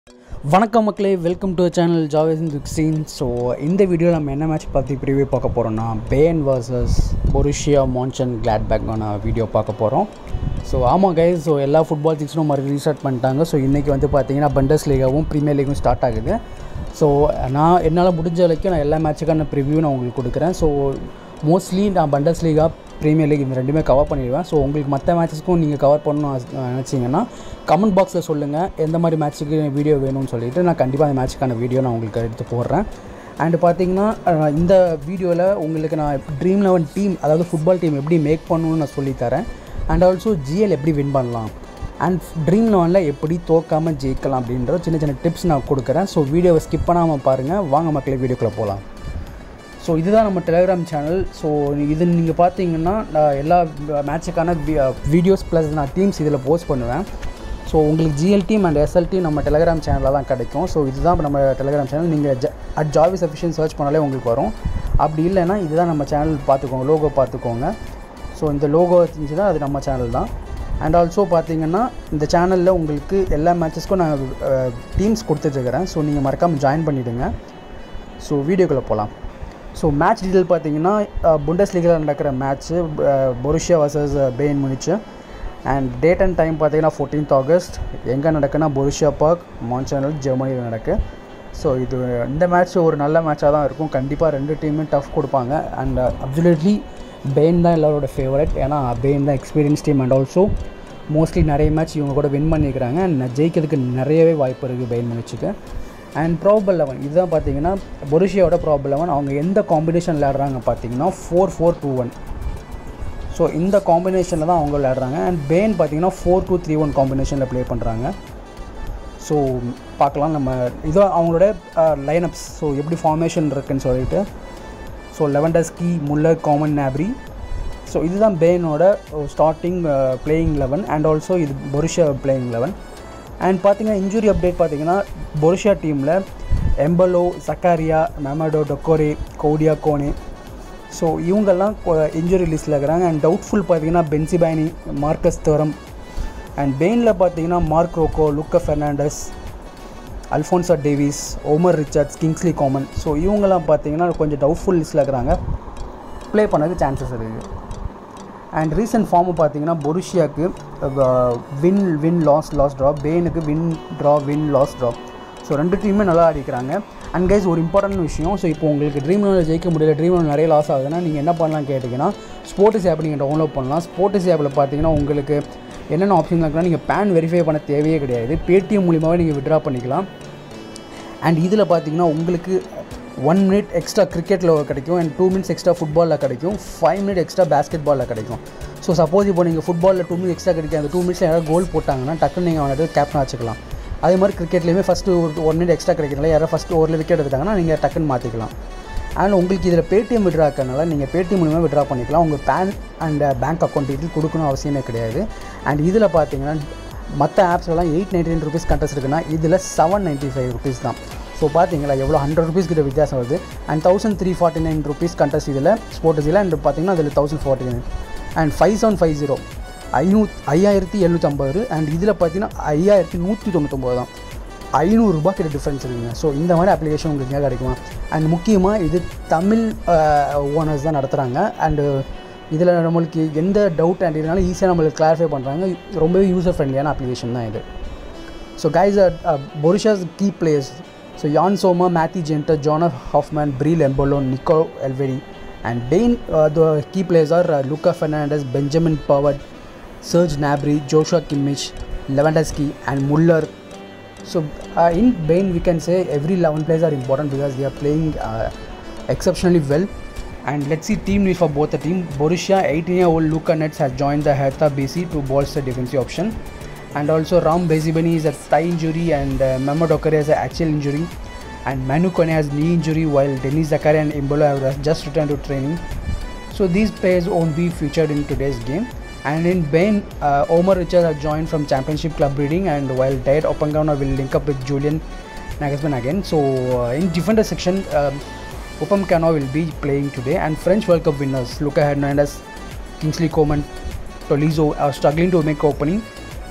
வணக்கம் மக்களே, welcome to channel ஜாவேஸ் இன் சிக்ஸ்டீன். ஸோ இந்த வீடியோவில் நம்ம என்ன மேட்ச் பற்றி ப்ரிவியூ பார்க்க போகிறோம்னா பேன் வர்சஸ் பொருஷியா மான்சன் கிளாட்பேக்கான வீடியோ பார்க்க போகிறோம். ஸோ ஆமாம் கைஸ், ஸோ எல்லா ஃபுட்பால் சீக்ஸும் மறுபடியும் ரீஸ்டார்ட் பண்ணிட்டாங்க. ஸோ இன்றைக்கி வந்து பார்த்தீங்கன்னா பண்டஸ் லீகாவும் ப்ரீமியர் லீகும் ஸ்டார்ட் ஆகுது. ஸோ நான் என்னால் முடிஞ்ச வரைக்கும் நான் எல்லா மேட்சுக்கான ப்ரிவியூ நான் உங்களுக்கு கொடுக்குறேன். ஸோ மோஸ்ட்லி நான் பண்டஸ் லீகா ப்ரீமியர் லீக் இந்த ரெண்டுமே கவர் பண்ணிடுவேன். ஸோ உங்களுக்கு மற்ற மேட்சஸ்க்கும் நீங்கள் கவர் பண்ணணும்னு நினச்சிங்கன்னா கமெண்ட் பாக்ஸில் சொல்லுங்கள் எந்த மாதிரி மேட்ச்சுக்கு வீடியோ வேணும்னு சொல்லிவிட்டு நான் கண்டிப்பாக அந்த மேட்சுக்கான வீடியோ நான் உங்களுக்கு எடுத்து போடுறேன். அண்டு பார்த்தீங்கன்னா இந்த வீடியோவில் உங்களுக்கு நான் ட்ரீம் 11 டீம், அதாவது ஃபுட்பால் டீம் எப்படி மேக் பண்ணணும்னு நான் சொல்லித்தரேன். அண்ட் ஆல்சோ ஜிஎல் எப்படி வின் பண்ணலாம் அண்ட் ட்ரீம் 11 எப்படி தோக்காமல் ஜெயிக்கலாம் அப்படின்ற சின்ன சின்ன டிப்ஸ் நான் கொடுக்குறேன். ஸோ வீடியோவை ஸ்கிப் பண்ணாமல் பாருங்கள். வாங்க மக்களே, வீடியோக்குள்ளே போகலாம். ஸோ இதுதான் நம்ம டெலிகிராம் சேனல். ஸோ இது நீங்கள் பார்த்தீங்கன்னா நான் எல்லா மேட்சுக்கான வீடியோஸ் ப்ளஸ் நான் டீம்ஸ் இதில் போஸ்ட் பண்ணுவேன். ஸோ உங்களுக்கு GL team and SL team நம்ம டெலிகிராம் சேனலில் தான் கிடைக்கும். ஸோ இதுதான் நம்ம டெலிகிராம் சேனல். நீங்கள் ஜாவிஸ் அஃபிஷியல் சர்ச் பண்ணாலே உங்களுக்கு வரும். அப்படி இல்லைன்னா இதுதான் நம்ம சேனல் பார்த்துக்கோங்க, லோகோ பார்த்துக்கோங்க. ஸோ இந்த லோகோ இருந்துச்சுன்னா அது நம்ம சேனல் தான். அண்ட் ஆல்சோ பார்த்தீங்கன்னா இந்த சேனலில் உங்களுக்கு எல்லா மேட்சஸ்க்கும் நான் டீம்ஸ் கொடுத்துட்ருக்கிறேன். ஸோ நீங்கள் மறக்காமல் ஜாயின் பண்ணிவிடுங்க. ஸோ வீடியோக்குள்ளே போகலாம். ஸோ மேட்ச் டீட்டெயில் பார்த்தீங்கன்னா புண்டஸ் லீகில் நடக்கிற match Borussia versus Bayern Munich. And date and time பார்த்தீங்கன்னா 14th ஆகஸ்ட். எங்கே நடக்குன்னா பொருஷியா பார்க், மான்சனில், ஜெர்மனியில் நடக்கு. ஸோ இந்த மேட்ச் ஒரு நல்ல மேட்சாக தான் இருக்கும். கண்டிப்பாக ரெண்டு டீமும் டஃப் கொடுப்பாங்க. அண்ட் அப்சல்யூட்லி பேயர்ன் தான் எல்லாரோட ஃபேவரட். ஏன்னா பேயர்ன் தான் experience team and also mostly நிறைய மேட்ச் இவங்க கூட வின் பண்ணியிருக்கிறாங்க. அண்ட் ஜெயிக்கிறதுக்கு நிறையவே வாய்ப்பு இருக்குது பேயர்ன் முனிச்சுக்கு. அண்ட் ப்ராபபிள் 11 இதுதான் பார்த்தீங்கன்னா பொருஷியாவோட ப்ராபபிள் 11. அவங்க எந்த காம்பினேஷன் விளையாடுறாங்க பார்த்தீங்கன்னா 4-4-2-1. ஸோ இந்த காம்பினேஷனில் தான் அவங்க விளையாடுறாங்க. அண்ட் பேயர்ன் பார்த்தீங்கன்னா 4-2-3-1 காம்பினேஷனில் ப்ளே பண்ணுறாங்க. ஸோ பார்க்கலாம் நம்ம இதுதான் அவங்களோட லைனப்ஸ். ஸோ எப்படி ஃபார்மேஷன் இருக்குதுன்னு சொல்லிட்டு. So Lewandowski, Muller, Coman, Gnabry. So இதுதான் பேயர்னோட ஸ்டார்டிங் பிளேயிங் 11 அண்ட் ஆல்சோ இது பொருஷியா பிளேயிங் 11. அண்ட் பார்த்தீங்கன்னா இன்ஜுரி அப்டேட் பார்த்தீங்கன்னா பொருஷியா டீமில் எம்பலோ, சக்காரியா, மெமடோ, டொக்கோரே, கௌடியா, கோனே. ஸோ இவங்கெல்லாம் இன்ஜுரி லிஸ்ட்டில் இருக்கிறாங்க. அண்ட் டவுட்ஃபுல் பார்த்தீங்கன்னா பென்சிபானி, மார்க்கஸ் தோரம். அண்ட் பெயினில் பார்த்தீங்கன்னா Marc Roca, Lucas Hernandez, Alphonso Davies, Omar Richards, Kingsley Coman. So இவங்கெல்லாம் பார்த்தீங்கன்னா கொஞ்சம் டவுட்ஃபுல் லிஸ்ட்டில் இருக்கிறாங்க. ப்ளே பண்ணதுக்கு சான்சஸ் இருக்குது. அண்ட் ரீசன்ட் ஃபார்மு பார்த்தீங்கன்னா பொருஷியாவுக்கு வின் லாஸ் ட்ரா, பேனுக்கு வின் லாஸ் ட்ரா. ஸோ ரெண்டு டீமுமே நல்லா ஆடிக்கிறாங்க. அண்ட் கைஸ் ஒரு இம்பார்ட்டன்ட் விஷயம், ஸோ இப்போ உங்களுக்கு ட்ரீம் 11 ஜெயிக்க முடியல, ட்ரீம் 11 நிறைய லாஸ் ஆகுதுன்னா நீங்கள் என்ன பண்ணலாம் கேட்டிங்கன்னா ஸ்போர்ட்ஸ் ஆப் நீங்கள் டவுன்லோட் பண்ணலாம். ஸ்போர்ட்ஸ் ஆப்பில் பார்த்தீங்கன்னா உங்களுக்கு என்னென்ன ஆப்ஷன் இருக்குன்னா நீங்கள் பேன் வெரிஃபை பண்ண தேவையே கிடையாது. பேடிஎம் மூலியமாகவே நீங்கள் விட்ரா பண்ணிக்கலாம். அண்ட் இதில் பார்த்தீங்கன்னா உங்களுக்கு 1 minute எக்ஸ்ட்ரா கிரிக்கெட்டில் கிடைக்கும். அண்ட் 2 minutes எக்ஸ்ட்ரா ஃபுட்பாலில் கிடைக்கும். 5 minutes எக்ஸ்ட்ரா பேஸ்கெட் பாலில் கிடைக்கும். ஸோ சப்போஸ் இப்போ நீங்கள் ஃபுட்பாலில் 2 minutes எக்ஸ்ட்ரா கிடைக்கும், அந்த 2 minutes யாராவது கோல் போட்டாங்கன்னா டக்குன்னு நீங்கள் வந்துட்டு கேப்டன் வச்சுக்கலாம். அதே மாதிரி கிரிக்கெட்லேயுமே ஃபஸ்ட்டு ஒரு 1 minute எக்ஸ்ட்ரா கிடைக்கிறனால யாராவது ஃபஸ்ட்டு ஓவரில் விக்கெட் எடுத்தாங்கன்னா நீங்கள் டக்குன்னு மாற்றிக்கலாம். அண்ட் உங்களுக்கு இதில் பேடிஎம் விட்ரா இருக்கிறனால நீங்கள் பேடிஎம் மூலமாக விட்ரா பண்ணிக்கலாம். உங்கள் PAN and bank account detail கொடுக்கணும் அவசியமே கிடையாது. அண்ட் இதில் பார்த்தீங்கன்னா மற்ற ஆப்ஸ்லாம் 899 rupees கண்டஸ்ட் இருக்குன்னா இதில் 795 rupees தான். ஸோ பார்த்தீங்களா எவ்வளோ 100 rupees கிட்ட வித்தியாசம் வருது. அண்ட் 1349 rupees கண்டஸ்ட் இதில் ஸ்போர்ட்ஸில். அண்ட் பார்த்தீங்கன்னா அதில் 1049. அண்ட் 5750 5750. அண்ட் இதில் பார்த்தீங்கன்னா 5199 தான். 500 ரூபா கிட்ட டிஃப்ரென்ஸ் இருக்குங்க. ஸோ இந்த மாதிரி அப்ளிகேஷன் உங்களுக்கு எங்கே கிடைக்குமா? அண்ட் முக்கியமாக இது தமிழ் ஓனர்ஸ் தான் நடத்துகிறாங்க. அண்டு இதில் நம்மளுக்கு எந்த டவுட் அண்ட் இதனால ஈஸியாக நம்மளுக்கு கிளாரிஃபை பண்ணுறாங்க. ரொம்பவே யூசர் ஃப்ரெண்ட்லியான அப்ளிகேஷன் தான் இது. So guys Borussia's key players. So Jan Sommer, Matthew Genter, John Hoffman, Breel Embolo, Nico Elvedi. And Bain, the key players are Luca Fernandez, Benjamin Pavard, Serge Gnabry, Joshua Kimmich, Lewandowski and Muller. So in Bain we can say every 11 players are important because they are playing exceptionally well. And let's see team news for both the team. Borussia 18-year-old Luka Netz has joined the Hertha BC to bolster defensive option. And also Ram Bezibani is a thigh injury and Memo Dokore has an axial injury. And Manu Kone has knee injury while Denis Zakaria and Embolo have just returned to training. So these players won't be featured in today's game. And in Bain, Omar Richards has joined from Championship Club Reading, and while Diet Opengana will link up with Julian Nagelsmann again. So in defender section, Upamecano will be playing today. And French World Cup winners Lucas Hernandez, Kingsley Coman, Tolisso are struggling to make opening.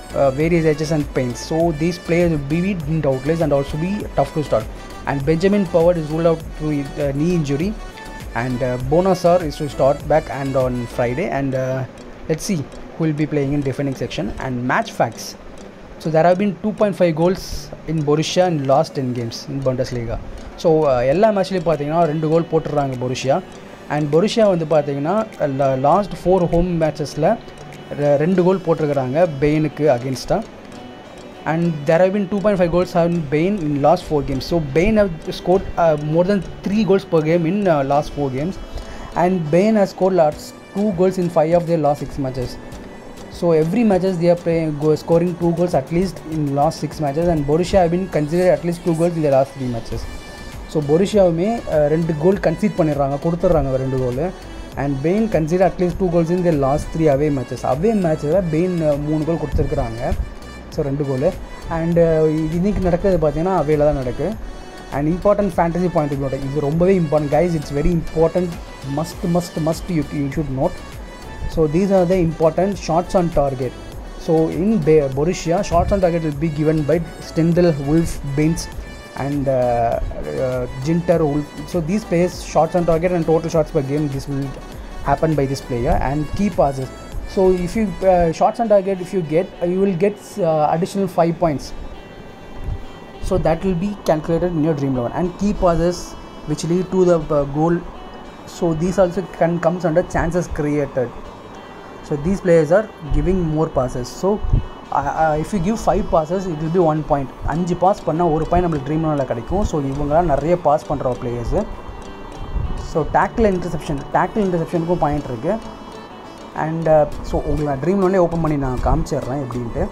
various edges and paints. So these players will be doubtless and also be tough to start. And Benjamin Pavard is ruled out through knee injury, and Bonasar is to start back and on Friday. And let's see who will be playing in defending section. And match facts. So there have been 2.5 goals in Borussia in last 10 games in Bundesliga. So எல்லா மேட்ச்லேயும் பார்த்தீங்கன்னா 2 கோல் போட்டுடுறாங்க Borussia. And Borussia வந்து பார்த்தீங்கன்னா last 4 home மேட்சஸில் 2 கோல் போட்டிருக்கிறாங்க பெயினுக்கு அகேன்ஸ்டாக. And there have been 2.5 goals in Bayern in last 4 games. So Bayern have scored more than 3 goals per game in last 4 games. And Bayern has scored last 2 goals in 5 of their last 6 matches. So every matches they are scoring 2 goals at least in last 6 matches. And Borussia have been considered at least 2 goals in the last 3 matches. So Borussia-வுமே 2 goal concede பண்ணிடுறாங்க, கொடுத்துட்றாங்க 2 goal. And Bayern consider at least 2 goals in the last 3 away matches. Away மேட்சில் Bayern 3 goal கொடுத்துருக்குறாங்க, so 2 goal. And இன்றைக்கி நடக்கிறது பார்த்தீங்கன்னா அவேல தான் நடக்குது. And important fantasy point of view, இது ரொம்பவே important guys, it's very important, must you should note. So these are the important shots on target. So in Borussia, shots on target will be given by Stindl, Wolf, Binz and Ginter, Wolf. So these players shots on target and total shots per game, this will happen by this player. And key passes, so if you shots on target, if you get you will get additional 5 points, so that will be calculated in your dream 11. And key passes which lead to the goal, so these also comes under chances created. So these players are giving more passes. So if you give 5 passes, it will be 1 point. 5 pass பண்ணால் 1 point நம்மளுக்கு dream லெவனில் கிடைக்கும். So இவங்களாம் நிறைய pass பண்ணுற players. So tackle இன்டர்செப்ஷனுக்கும் point இருக்குது. And so உங்களை ட்ரீம் லெவன்லேயே ஓப்பன் பண்ணி நான் காமிச்சிடுறேன் எப்படின்ட்டு.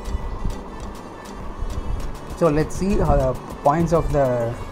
So let's see points of the,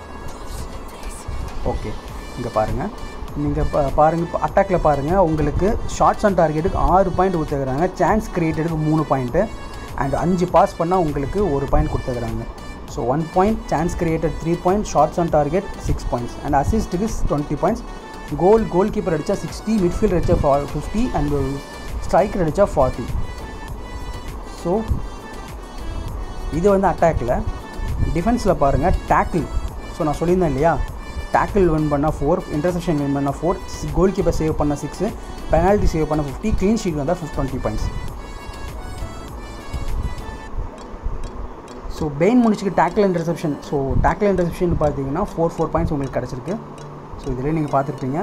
okay இங்கே பாருங்கள், நீங்கள் பாருங்கள் அட்டாக்கில் பாருங்கள், உங்களுக்கு ஷார்ட்ஸ் ஆன் டார்கெட்டுக்கு 6 பாயிண்ட் கொடுத்துருக்குறாங்க, சான்ஸ் கிரியேட்டடுக்கு 3 பாயிண்ட்டு, அண்ட் 5 பாஸ் பண்ணால் உங்களுக்கு 1 பாயிண்ட் கொடுத்துருக்குறாங்க. So 1 point, chance created 3 point, shots on target 6 points, and அசிஸ்ட்டுக்கு 20 பாயிண்ட்ஸ். கோல் கீப்பர் அடித்தா 60, மிட்ஃபீல்ட் அடித்தா 50, அண்ட் ஸ்ட்ரைக்கர் அடித்தா 40. ஸோ இது வந்து அட்டாக்கில். டிஃபென்ஸில் பாருங்கள் டேக்கிள், ஸோ நான் சொல்லியிருந்தேன் இல்லையா, டேக்கிள் வின் பண்ணால் 4, இன்டர்செப்ஷன் வின் பண்ணால் 4, கோல் கீப்பர் சேவ் பண்ணால் 6, பெனால்ட்டி சேவ் பண்ணால் 50, க்ளீன் ஷீட் வந்தால் 20 பாயிண்ட்ஸ். ஸோ பெயின் முடிச்சுக்கு tackle interception, so tackle interception பார்த்தீங்கன்னா 4 பாயிண்ட்ஸ் உங்களுக்கு கிடச்சிருக்கு. ஸோ இதிலே நீங்கள் பார்த்துருப்பீங்க.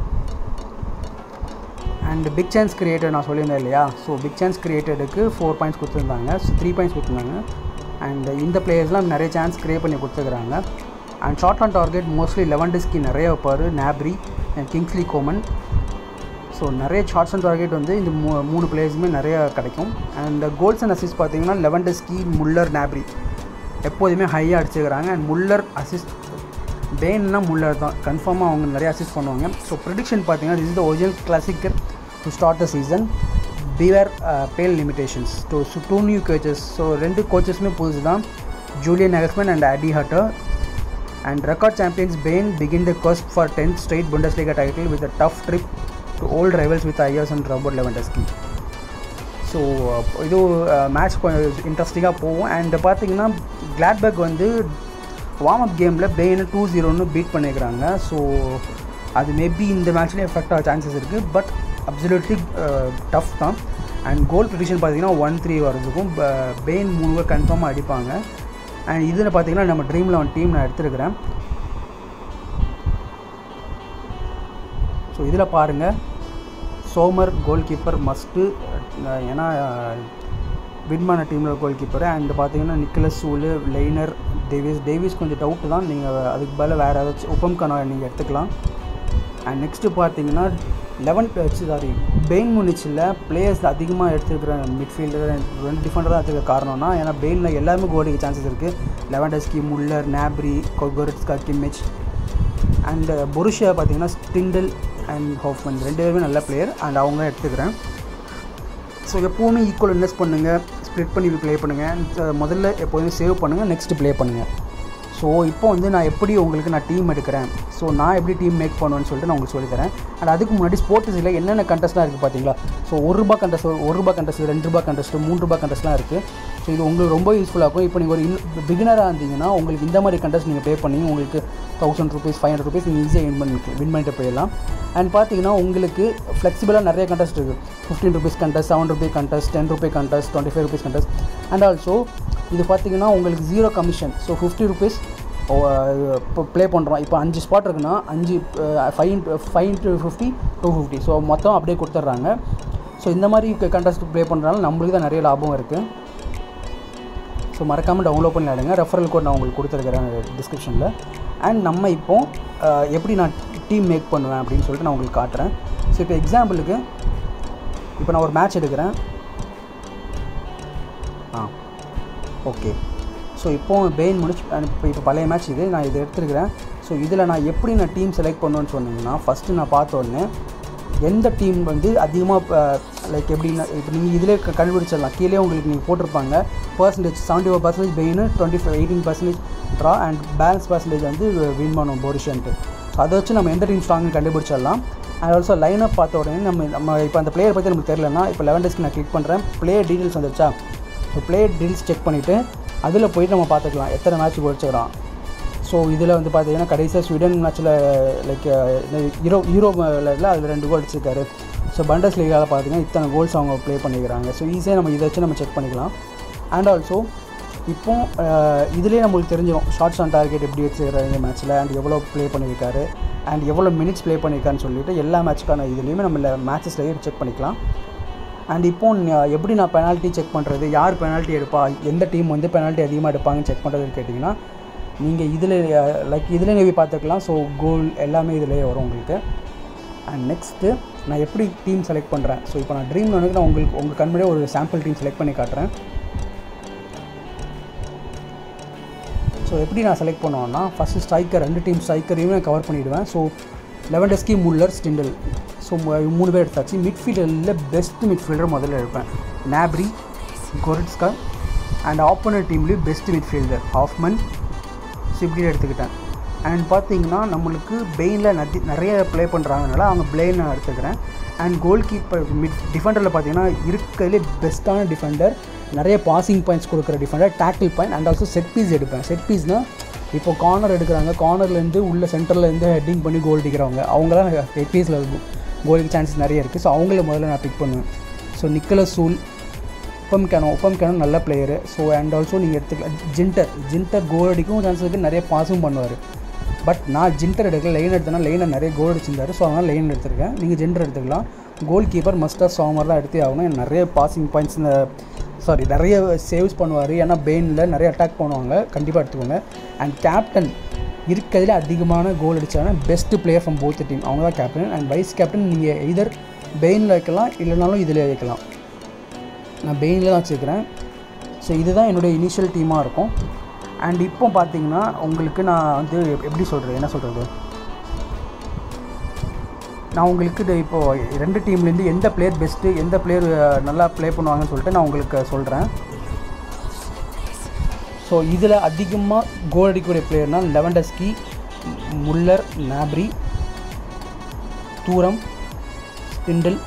அண்ட் பிக் சான்ஸ் கிரியேட்டட் நான் சொல்லியிருந்தேன் இல்லையா, ஸோ பிக் சான்ஸ் கிரியேட்டடுக்கு 4 பாயிண்ட்ஸ் கொடுத்துருந்தாங்க, ஸோ 3 பாயிண்ட்ஸ் கொடுத்துருந்தாங்க. அண்ட் இந்த பிளேயர்ஸ்லாம் நிறைய சான்ஸ் கிரியேட் பண்ணி கொடுத்துருக்குறாங்க. And shot on target mostly Lewandowski நிறைய வைப்பார், Gnabry and Kingsley Coman. So நிறைய ஷார்ட்ஸ் ஆன் டார்கெட் வந்து இந்த 3 பிளேயர்ஸுமே நிறைய கிடைக்கும். அண்ட் கோல்ஸ் அண்ட் அசிஸ்ட் பார்த்தீங்கன்னா லெவன்டஸ்கி, முல்லர், நாப்ரி எப்போதுமே ஹையாக அடிச்சுக்கிறாங்க. அண்ட் முல்லர் அசிஸ்ட், பெயின்னா முல்லர் தான் கன்ஃபார்மாக அவங்க நிறைய அசிஸ்ட் பண்ணுவாங்க. ஸோ ப்ரெடிக்ஷன் பார்த்தீங்கன்னா this is the original Klassiker to start the season, beware bale limitations. So 2 new coaches, so 2 கோச்சஸுமே புதுசு தான், Julian Nagelsmann and Adi Hutter. And record champions Bayern begin the quest for 10th straight Bundesliga title with a tough trip to old rivals with Ajax and Robert Lewandowski. So இது match கொஞ்சம் இன்ட்ரெஸ்டிங்காக போகும். And பார்த்தீங்கன்னா கிளாட்பர்க் வந்து warm up கேமில் பெயினை 2-0 beat பண்ணிக்கிறாங்க. So அது மேபி இந்த மேட்ச்லேயே எஃபெக்ட் ஆக சான்சஸ் இருக்குது, பட் அப்சல்யூட்லி டஃப் தான். அண்ட் கோல் ப்ரெடிக்ஷன் பார்த்தீங்கன்னா 1-3 வரதுக்கும் பெயின் 3 கோல் கன்ஃபார்மாக அடிப்பாங்க. அண்ட் இதில் பார்த்தீங்கன்னா நம்ம ட்ரீம் 11 டீம் நான் எடுத்துருக்கிறேன். ஸோ இதில் பாருங்கள், சோமர் கோல் கீப்பர் மஸ்ட்டு, ஏன்னா வின்மான டீமில் கோல் கீப்பர். அண்ட் பார்த்தீங்கன்னா நிக்கலஸ் சூலு, லெய்னர், டேவிஸ் கொஞ்சம் டவுட்டு தான், நீங்கள் அதுக்கு பதில் வேறு ஏதாச்சும் உப்பம்கான நீங்கள் எடுத்துக்கலாம். அண்ட் நெக்ஸ்ட்டு பார்த்தீங்கன்னா பெயின் முனிச்சில் பிளேயர்ஸ் அதிகமாக எடுத்துருக்கிற மிட்ஃபீல்டர் 2 டிஃபெண்டர் தான் எடுத்துக்கிற காரணம்னா, ஏன்னா பெயினில் எல்லாமே கோல் அடிக்க சான்சஸ் இருக்குது. Lewandowski, Muller, Gnabry, Goretzka, Kimmich. And Borussia பார்த்தீங்கன்னா ஸ்டிண்டல் அண்ட் ஹாஃப்மன் 2 பேருமே நல்ல பிளேயர், அண்ட் அவங்க எடுத்துக்கிறேன். ஸோ எப்போவுமே ஈக்குவல் இன்வெஸ்ட் பண்ணுங்கள், ஸ்ப்ளிட் பண்ணி ப்ளே பண்ணுங்கள். முதல்ல எப்போதுமே சேவ் பண்ணுங்கள், நெக்ஸ்ட்டு ப்ளே பண்ணுங்கள். ஸோ இப்போ வந்து நான் எப்படி உங்களுக்கு நான் டீம் எடுக்கிறேன், ஸோ நான் எப்படி டீம் மேக் பண்ணுவேன்னு சொல்லிட்டு நான் உங்களுக்கு சொல்லித்தரேன். அண்ட் அதுக்கு முன்னாடி ஸ்போர்ட்ஸில் என்னென்ன கண்டஸ்ட்லாம் இருக்குது பார்த்தீங்களா. ஸோ ₹1 கண்டஸ்ட், ₹1 கண்டஸ்ட், ₹2 கண்டஸ்ட், ₹3 கண்டஸ்ட்லாம் இருக்குது. ஸோ இது உங்களுக்கு ரொம்ப யூஸ்ஃபுல்லாக இருக்கும். இப்போ நீங்கள் ஒரு பிகினராக இருந்தீங்கன்னா உங்களுக்கு இந்த மாதிரி கண்டஸ்ட் நீங்கள் பே பண்ணி உங்களுக்கு ₹1000, ₹500 நீங்கள் ஈஸியாக வின் பண்ணிட்டு போயிடலாம். அண்ட் பார்த்தீங்கன்னா உங்களுக்கு ஃப்ளெக்சிபிளாக நிறைய கண்டஸ்ட் இருக்குது. ₹15 contest, ₹7 contest, ₹10 contest, ₹25 contest. And also இது பார்த்தீங்கன்னா உங்களுக்கு 0 கமிஷன். ஸோ ₹50 இப்போ ப்ளே பண்ணுறோம். இப்போ 5 ஸ்பாட் இருக்குன்னா 5 into 50 250. ஸோ மொத்தம் அப்படியே கொடுத்துட்றாங்க. ஸோ இந்த மாதிரி கண்டஸ்ட் ப்ளே பண்ணுறதுனால நம்மளுக்கு தான் நிறைய லாபம் இருக்குது. ஸோ மறக்காமல் டவுன்லோட் பண்ணி விளையாடுங்க. ரெஃபரல் கோட் நான் உங்களுக்கு கொடுத்துருக்கிறேன் டிஸ்கிரிப்ஷனில். அண்ட் நம்ம இப்போ எப்படி நான் டீம் மேக் பண்ணுவேன் அப்படின்னு சொல்லிட்டு நான் உங்களுக்கு காட்டுறேன். ஸோ இப்போ எக்ஸாம்பிளுக்கு இப்போ நான் ஒரு மேட்ச் எடுக்கிறேன். ஓகே. ஸோ இப்போது பெயின் முடிச்சு இப்போ பழைய மேட்ச் இது நான் இதை எடுத்துருக்கிறேன். ஸோ இதில் நான் எப்படி நான் டீம் செலக்ட் பண்ணுவேன்னு சொன்னீங்கன்னா ஃபஸ்ட்டு நான் பார்த்த உடனே எந்த டீம் வந்து அதிகமாக லைக் எப்படின்னா இப்போ நீங்கள் இதிலே கண்டுபிடிச்சிடலாம். கீழே உங்களுக்கு நீங்கள் போட்டிருப்பாங்க percentage 75% Bayern, 18% draw and balance percentage வந்து வின் பண்ணுவோம் போரிஷியன்ட்டு. ஸோ அதை வச்சு நம்ம எந்த டீம் ஸ்ட்ராங்னு கண்டுபிடிச்சிடலாம். அண்ட் ஆல்சோ லைனப் பார்த்த உடனே நம்ம இப்போ அந்த பிளேயர் பற்றி நமக்கு தெரியலன்னா இப்போ லெவன்டஸ்க்கு நான் கிளிக் பண்ணுறேன். பிளேயர் டீட்டெயில்ஸ் வந்துச்சா. ஸோ பிளேயர் டீட்டெயில்ஸ் செக் பண்ணிவிட்டு அதில் போய்ட்டு நம்ம பார்த்துக்கலாம் எத்தனை மேட்ச் போயிடுச்சுக்கிறான். ஸோ இதில் வந்து பார்த்தீங்கன்னா கடைசியாக ஸ்வீடன் மேட்ச்சில் லைக் யூரோ லெவலில் அதில் 2 கோல் அடிச்சிருக்காரு. ஸோ பண்டஸ் லீகாவில் பார்த்தீங்கன்னா இத்தனை கோல்ஸ் அவங்க ப்ளே பண்ணிக்கிறாங்க. ஸோ ஈஸியாக நம்ம இதை வச்சு நம்ம செக் பண்ணிக்கலாம். அண்ட் ஆல்சோ இப்போ இதிலே நம்மளுக்கு தெரிஞ்சிடும் ஷார்ட்ஸ் ஆன் டார்கெட் எப்படி வச்சுக்கிறாரு இந்த மேட்ச்சில் அண்ட் எவ்வளோ ப்ளே பண்ணியிருக்காரு அண்ட் எவ்வளோ மினிட்ஸ் ப்ளே பண்ணியிருக்காருன்னு சொல்லிட்டு எல்லா மேட்ச்சுக்கான இதுலேயுமே நம்ம மேட்சஸ்லேயே செக் பண்ணிக்கலாம். அண்ட் இப்போ எப்படி நான் பெனால்ட்டி செக் பண்ணுறது, யார் பெனால்ட்டி எடுப்பா, எந்த டீம் வந்து பெனால்ட்டி அதிகமாக எடுப்பாங்கன்னு செக் பண்ணுறதுன்னு கேட்டிங்கன்னா நீங்கள் இதில் லைக் இதில் நீங்கள் பார்த்துக்கலாம். ஸோ கோல் எல்லாமே இதிலே வரும் உங்களுக்கு. அண்ட் நெக்ஸ்ட்டு நான் எப்படி டீம் செலக்ட் பண்ணுறேன். ஸோ இப்போ நான் ட்ரீம் லெவனுக்கு நான் உங்கள் கண்முடியே ஒரு சாம்பிள் டீம் செலக்ட் பண்ணி காட்டுறேன். ஸோ எப்படி நான் செலக்ட் பண்ணுவேன்னா ஃபஸ்ட்டு ஸ்ட்ரைக்கர் 2 டீம் ஸ்ட்ரைக்கரையும் நான் கவர் பண்ணிவிடுவேன். So Lewandowski, Muller, Stindl. So 3 பேர் எடுத்தாச்சு. மிட்ஃபீல்டரில் பெஸ்ட் மிட்ஃபீல்டர் முதல்ல எடுப்பேன். Gnabry, Goretzka. அண்ட் ஆப்போனன்ட் டீம்லேயும் பெஸ்ட் மிட்ஃபீல்டர் ஹாஃப்மன். ஸோ இப்படி எடுத்துக்கிட்டேன். அண்ட் பார்த்தீங்கன்னா நம்மளுக்கு பெயினில் நிறைய ப்ளே பண்ணுறாங்கனால அவங்க பிளெயின் நான் எடுத்துக்கிறேன். அண்ட் கோல் கீப்பர் டிஃபெண்டரில் பார்த்தீங்கன்னா இருக்கிறதுலே பெஸ்ட்டான டிஃபெண்டர், நிறைய பாசிங் பாயிண்ட்ஸ் கொடுக்குற defender, tackle point and also set piece எடுப்பேன். செட் பீஸ்னால் இப்போ கார்னர் எடுக்கிறாங்க, கார்னர்லேருந்து உள்ள சென்டர்லேருந்து ஹெட்டிங் பண்ணி கோல் அடிக்கிறவங்க அவங்களாம் செட் பீஸில் கோலுக்கு சான்சஸ் நிறைய இருக்குது. ஸோ அவங்கள முதல்ல நான் பிக் பண்ணுவேன். So Niklas Sule, Upamecano நல்ல பிளேயரு. ஸோ அண்ட் ஆல்சோ நீங்கள் எடுத்துக்கலாம் ஜின்டர் கோல் அடிக்கும் சான்ஸ் இருக்குது, நிறைய பாஸும் பண்ணுவார். பட் நான் ஜின்டர் எடுக்கல, லைன் எடுத்தேன்னா லைனை நிறைய கோல் அடிச்சிருந்தார். ஸோ அதனால் லைன் எடுத்துருக்கேன். நீங்கள் ஜின்டர் எடுத்துக்கலாம். கோல் கீப்பர் மஸ்டாக சாமர் தான் எடுத்தே ஆகணும். நிறைய பாசிங் பாயிண்ட்ஸ் நிறைய சேவ்ஸ் பண்ணுவார். ஏன்னா பெயினில் நிறைய அட்டாக் பண்ணுவாங்க, கண்டிப்பாக எடுத்துக்கோங்க. அண்ட் கேப்டன் இருக்கிறதுல அதிகமான கோல் அடித்தாங்கன்னா best player from both team அவங்க தான் கேப்டன். அண்ட் வைஸ் கேப்டன் நீங்கள் எதர் பெயினில் வைக்கலாம், இல்லைனாலும் இதில் வைக்கலாம். நான் பெயினில் தான் வச்சுருக்கிறேன். ஸோ இதுதான் என்னுடைய இனிஷியல் டீமாக இருக்கும். அண்ட் இப்போ பார்த்தீங்கன்னா உங்களுக்கு நான் வந்து எப்படி சொல்கிறது, என்ன சொல்கிறது, நான் உங்களுக்கு இப்போது 2 டீம்லேருந்து எந்த பிளேயர் பெஸ்ட்டு, எந்த பிளேயர் நல்லா ப்ளே பண்ணுவாங்கன்னு சொல்லிட்டு நான் உங்களுக்கு சொல்கிறேன். ஸோ இதில் அதிகமாக கோல் அடிக்கக்கூடிய பிளேயர்னால் லெவன்டஸ்கி, முல்லர், நாப்ரி, தூரம், ஸ்டிண்டில்,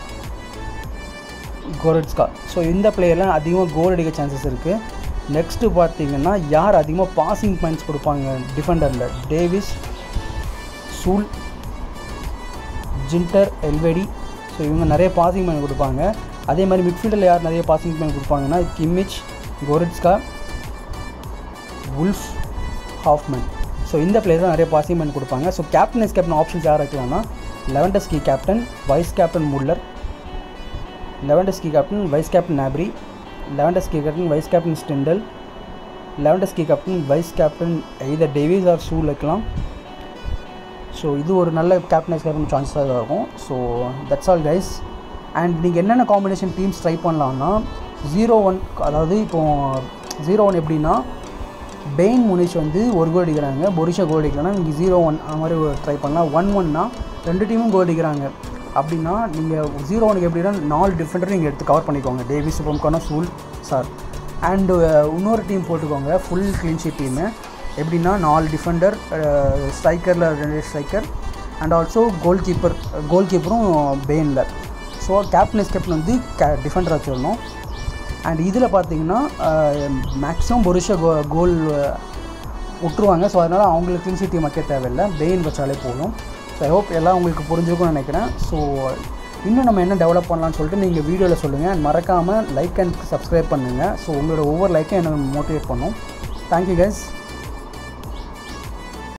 கோரிட்ஸ்கா. ஸோ இந்த பிளேயர்லாம் அதிகமாக கோல் அடிக்க சான்சஸ் இருக்குது. நெக்ஸ்ட்டு பார்த்தீங்கன்னா யார் அதிகமாக பாசிங் பாயிண்ட்ஸ் கொடுப்பாங்க டிஃபெண்டரில், டேவிஸ், சூல், ஜின்டர், எல்வெடி. ஸோ இவங்க நிறைய பாசிங் பாயிண்ட் கொடுப்பாங்க. அதே மாதிரி மிட்ஃபீல்டில் யார் நிறைய பாசிங் பாயிண்ட் கொடுப்பாங்கன்னா Kimmich, Goretzka, Wolf, Hofmann. So இந்த பிளேயர் தான் நிறைய பாசிங் பாயிண்ட் கொடுப்பாங்க. ஸோ கேப்டன் ஆப்ஷன்ஸ் யார் இருக்கலாம்னா Lewandowski captain, vice captain Muller, Lewandowski captain, vice captain Gnabry, Lewandowski captain, vice captain Stindl, Lewandowski captain, vice captain either Davies or Sule வைக்கலாம். So இது ஒரு நல்ல கேப்டனைஸ் கேப்டன் சான்ஸாக இருக்கும். So that's all guys. And நீங்கள் என்னென்ன காம்பினேஷன் டீம்ஸ் ட்ரை பண்ணலாம்னா 0-1, அதாவது இப்போது 0-1 எப்படின்னா பெயின் முனிச் வந்து 1 கோல் அடிக்கிறாங்க, பொருஷியா கோல் அடிக்கிறாங்கன்னா நீங்கள் 0-1 அந்த மாதிரி ட்ரை பண்ணலாம். 1-1னா 2 டீமும் கோல் அடிக்கிறாங்க. அப்படின்னா நீங்கள் 0-1 எப்படின்னா 4 டிஃபெண்டர் நீங்கள் எடுத்து கவர் பண்ணிக்கோங்க. Davies, Upamecano, Sule, Sarr. And இன்னொரு டீம் போட்டுக்கோங்க ஃபுல் க்ளீன் ஷீட் டீமு. எப்படின்னா 4 டிஃபெண்டர், ஸ்ட்ரைக்கரில் 2 ஸ்ட்ரைக்கர் அண்ட் ஆல்சோ கோல் கீப்பரும் பெயினில். ஸோ கேப்டன் வந்து டிஃபெண்டர் வச்சுருந்தோம். அண்ட் இதில் பார்த்தீங்கன்னா மேக்ஸிமம் பொருஷியா கோல் விட்டுருவாங்க. ஸோ அதனால் அவங்களுக்கு க்ளீன் ஷீட் வைக்க தேவையில்லை, பெயின் வச்சாலே போதும். ஸோ ஐ ஹோப் எல்லாம் உங்களுக்கு புரிஞ்சுக்கும்னு நினைக்கிறேன். ஸோ இன்னும் நம்ம என்ன டெவலப் பண்ணலான்னு சொல்லிட்டு நீங்கள் வீடியோவில் சொல்லுங்கள். அண்ட் மறக்காமல் லைக் அண்ட் சப்ஸ்கிரைப் பண்ணுங்கள். ஸோ உங்களோட ஒவ்வொரு லைக்கும் என்னை மோட்டிவேட் பண்ணும். Thank you guys.